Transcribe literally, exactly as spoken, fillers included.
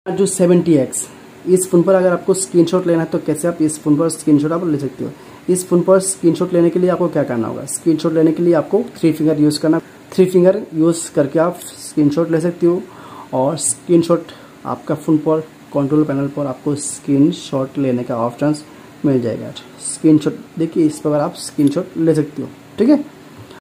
जो seventy x, इस phone पर अगर आपको स्क्रीनशॉट लेना है तो कैसे आप इस फ़ोन पर स्क्रीनशॉट आप ले सकते हो। इस फ़ोन पर स्क्रीनशॉट लेने के लिए आपको क्या करना होगा, स्क्रीनशॉट लेने के लिए आपको थ्री फिंगर यूज़ करना, थ्री फिंगर यूज़ करके आप स्क्रीनशॉट ले सकते हो। और स्क्रीनशॉट आपका फ़ोन पर कंट्रोल पैनल पर आपको स्क्रीनशॉट लेने का ऑप्शन मिल जाएगा। स्क्रीनशॉट देखिए, इस पर आप स्क्रीनशॉट ले सकते हो। ठीक है।